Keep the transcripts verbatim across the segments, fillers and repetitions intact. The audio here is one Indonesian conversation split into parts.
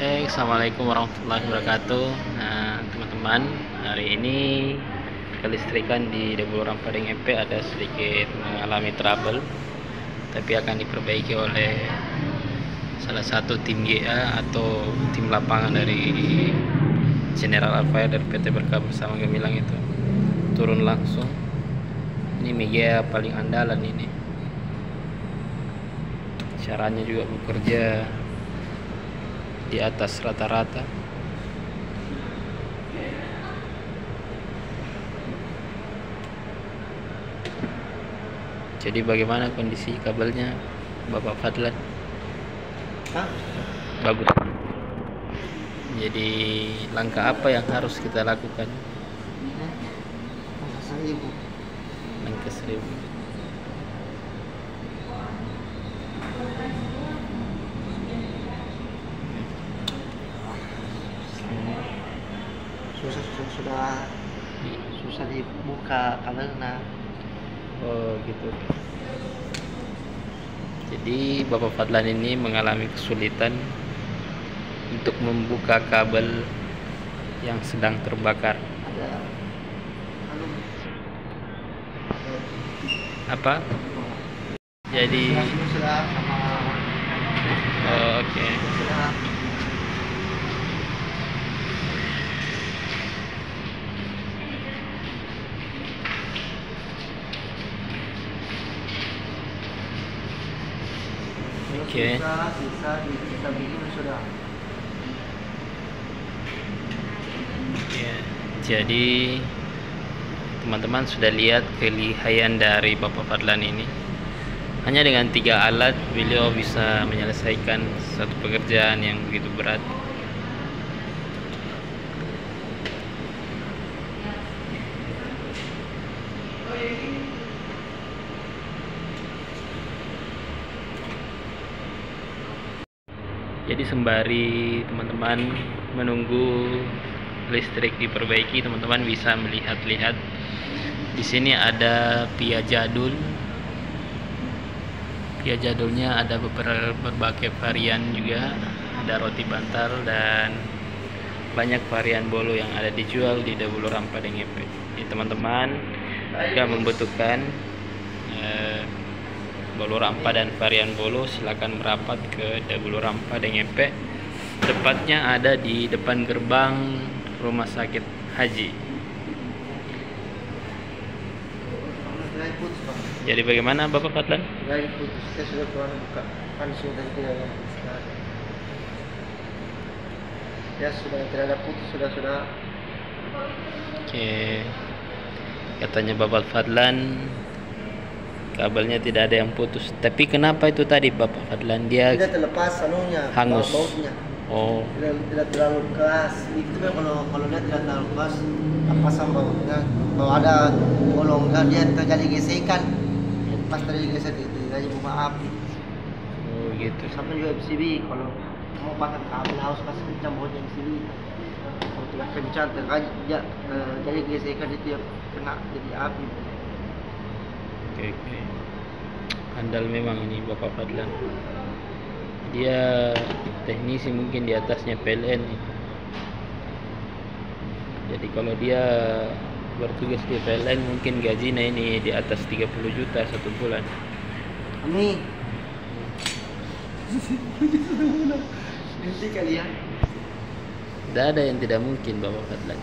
Oke, Assalamualaikum warahmatullahi wabarakatuh. Nah, teman-teman, hari ini kelistrikan di Debul Rampadeng M P ada sedikit mengalami trouble, tapi akan diperbaiki oleh salah satu tim G A atau tim lapangan dari General Alfaya dari P T Berkah bersama Gemilang itu turun langsung. Ini Mega paling andalan ini. Caranya juga bekerja di atas rata-rata. Jadi bagaimana kondisi kabelnya, Bapak Fadlan? Hah? Bagus. Jadi langkah apa yang harus kita lakukan? Langkah seribu. Langkah seribu. Susah, susah, sudah susah dibuka kabelnya. Oh gitu. Jadi Bapak Fadlan ini mengalami kesulitan untuk membuka kabel yang sedang terbakar. Ada anu Apa? Jadi sudah, sudah sama oh, oke. Okay. sudah. Oke. Sisa, sisa kita bikin sudah. Ya, jadi teman-teman sudah lihat kelihayan dari Bapak Fadlan ini. Hanya dengan tiga alat beliau bisa menyelesaikan satu pekerjaan yang begitu berat. Jadi sembari teman-teman menunggu listrik diperbaiki, teman-teman bisa melihat-lihat di sini ada pia jadul. Pia jadulnya ada beberapa berbagai varian juga, ada roti bantal dan banyak varian bolo yang ada dijual di Debul Rampadeng M P. Jadi teman-teman jika membutuhkan eh, bolo rampa dan varian bolo, silakan merapat ke Debul Rampadeng M P. Tepatnya ada di depan gerbang Rumah Sakit Haji. Gerai putus, Pak. Jadi bagaimana Bapak Fadlan? Gerai putus, saya sudah pernah buka. Kan sudah tidak ada. Ya sudah tidak ada putus, sudah sudah. Oke. Katanya Bapak Fadlan kabelnya tidak ada yang putus. Tapi kenapa itu tadi Bapak Fadlan? Dia Tidak terlepas anunya, hangus. bautnya. Oh, Tidak, tidak terlalu keras. Itu kan kalau kalau dia tidak terlalu keras, lepasan bautnya. Kalau ada bolongnya dia terjadi gesekan. Pas terjadi gesekan itu terjadi bunga api. oh gitu. Sampai juga M C B kalau mau pasang kabel harus kasih kencang bautnya M C B. Kalau tidak kencang terjadi eh, jadi gesekan itu yang kena jadi api. Oke, oke. Andal memang ini Bapak Fadlan. Dia teknisi mungkin di atasnya P L N. Jadi kalau dia bertugas di P L N mungkin gajinya ini di atas tiga puluh juta satu bulan. Amin. Nanti kalian. Tidak ada yang tidak mungkin Bapak Fadlan.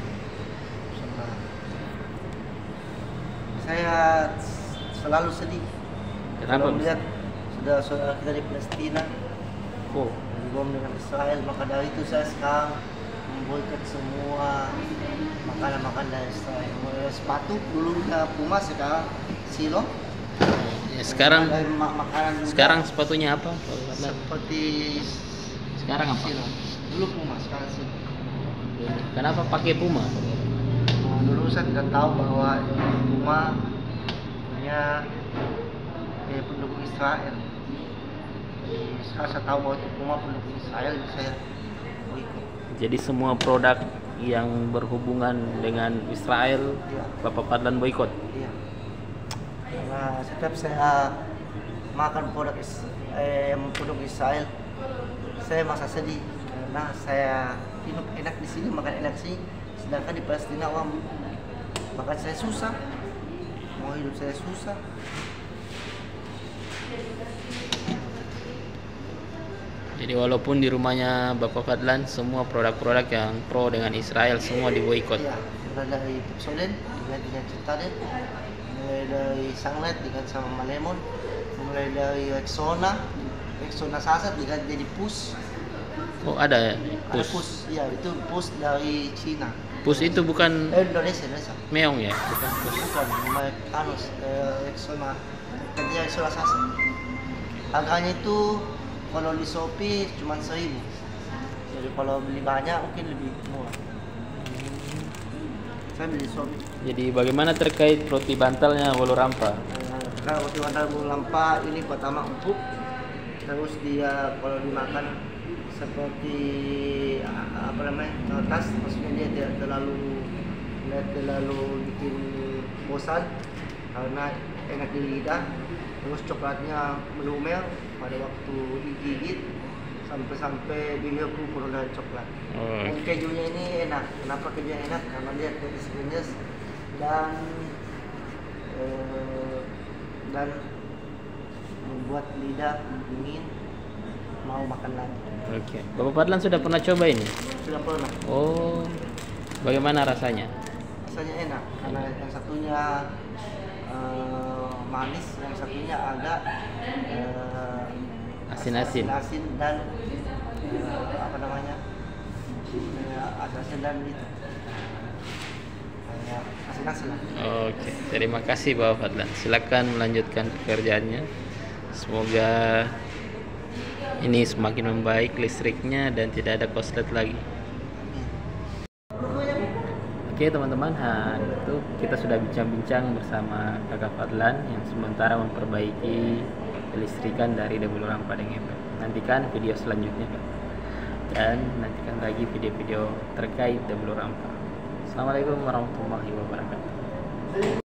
Saya selalu sedih. Kenapa Kalau bisa? melihat sudah saudara kita di Palestina Oh, dibom dengan Israel, maka dari itu saya sekarang memboikot semua makanan-makanan dari Israel. Mulai sepatu dulu ya Puma, sekarang Silo. ya, sekarang Dari ma- makanan juga sekarang sepatunya apa Bapak Fadlan? seperti Sekarang apa? Silo. Dulu Puma, sekarang Silo. Kenapa pakai Puma? Nah, dulu saya tidak tahu bahwa Puma punya eh, pendukung Israel. Jadi, sekarang saya tahu bahwa itu Puma pendukung Israel, jadi saya boikot. Jadi semua produk yang berhubungan dengan Israel Iya. Bapak Fadlan boikot. Iya. Karena setiap saya makan produk is- eh, produk Israel, saya merasa sedih. karena saya hidup enak di sini, makan enak sih, sedangkan di Palestina wah, makan saya susah, mau hidup saya susah. Jadi walaupun di rumahnya Bapak Fadlan semua produk-produk yang pro dengan Israel semua diboikot. Iya, mulai dari Pepsodent diganti dengan Citadel, mulai dari Sanglet diganti sama Malemon, mulai dari Rexona, Rexona Sasat diganti jadi Pus. Oh ada ya? Ada Pus. Pus, iya itu Pus dari Cina. Pus itu bukan Eh, Indonesia, Indonesia. meong ya? Bukan pus. Bukan, merek Anus, eh, Rexona, gantinya Rexona Sasat. Harganya itu kalau di Shopee cuma seribu. Jadi kalau beli banyak mungkin lebih murah. Saya beli di Shopee. Jadi bagaimana terkait roti bantalnya Wolorampa? Eh, Kalau roti bantal lampa ini pertama empuk, terus dia kalau dimakan seperti ah, apa namanya kertas, maksudnya dia tidak terlalu tidak terlalu bikin bosan karena enak di lidah. Terus coklatnya melumer pada waktu digigit sampai-sampai bibirku penuh dengan coklat. Oh. Dan kejunya ini enak. Kenapa kejunya enak? Karena dia manis-manis dan eh, dan membuat lidah dingin mau makan lagi. Oke. Bapak Fadlan sudah pernah coba ini? Sudah pernah. Oh. Bagaimana rasanya? Rasanya enak karena yang satunya eh, manis, yang satunya agak eh, Asin-asin. asin dan eh, apa namanya eh, asin dan itu kayak asin-asin lah. Oke, terima kasih Bapak Fadlan. Silakan melanjutkan pekerjaannya. Semoga ini semakin membaik listriknya dan tidak ada koslet lagi. Oke teman-teman, nah, itu kita sudah bincang-bincang bersama Kakak Fadlan yang sementara memperbaiki listrikan dari Debul Rampa dengan Epek. Nantikan video selanjutnya Kak. Dan nantikan lagi video-video terkait Debul Rampa. Assalamualaikum warahmatullahi wabarakatuh.